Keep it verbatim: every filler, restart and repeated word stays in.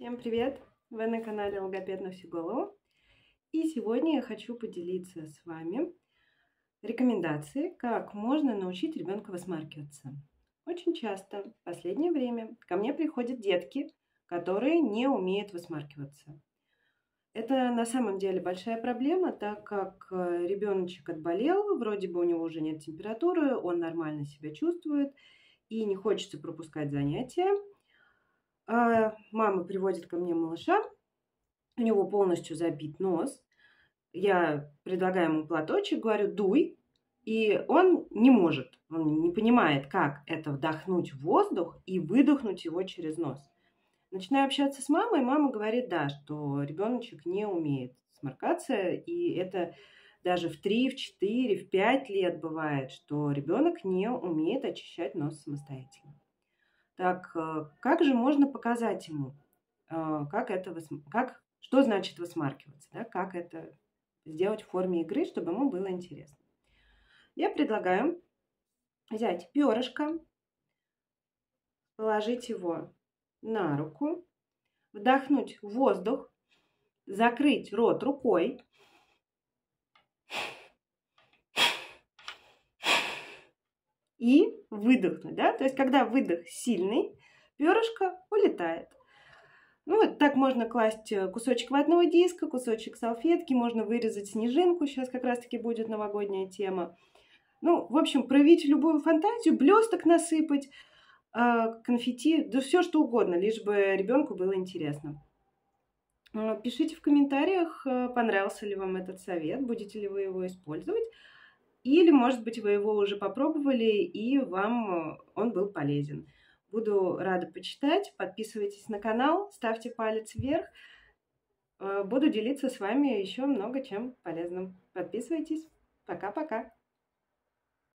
Всем привет! Вы на канале Логопед на всю голову. И сегодня я хочу поделиться с вами рекомендацией, как можно научить ребенка высмаркиваться. Очень часто в последнее время ко мне приходят детки, которые не умеют высмаркиваться. Это на самом деле большая проблема, так как ребеночек отболел, вроде бы у него уже нет температуры, он нормально себя чувствует и не хочется пропускать занятия. А мама приводит ко мне малыша, у него полностью забит нос. Я предлагаю ему платочек, говорю: дуй. И он не может, он не понимает, как это вдохнуть воздух и выдохнуть его через нос. Начинаю общаться с мамой, мама говорит, да, что ребеночек не умеет сморкаться, и это даже в три, в четыре, в пять лет бывает, что ребенок не умеет очищать нос самостоятельно. Так, как же можно показать ему, как это, как, что значит высмаркиваться, да, как это сделать в форме игры, чтобы ему было интересно? Я предлагаю взять перышко, положить его на руку, вдохнуть воздух, закрыть рот рукой и выдохнуть, да, то есть когда выдох сильный, перышко улетает. Ну, вот так можно класть кусочек ватного диска, кусочек салфетки, можно вырезать снежинку, сейчас как раз-таки будет новогодняя тема. Ну, в общем, проявить любую фантазию, блесток насыпать, конфетти, да все что угодно, лишь бы ребенку было интересно. Пишите в комментариях, понравился ли вам этот совет, будете ли вы его использовать, или, может быть, вы его уже попробовали и вам он был полезен. Буду рада почитать. Подписывайтесь на канал, ставьте палец вверх. Буду делиться с вами еще много чем полезным. Подписывайтесь. Пока-пока.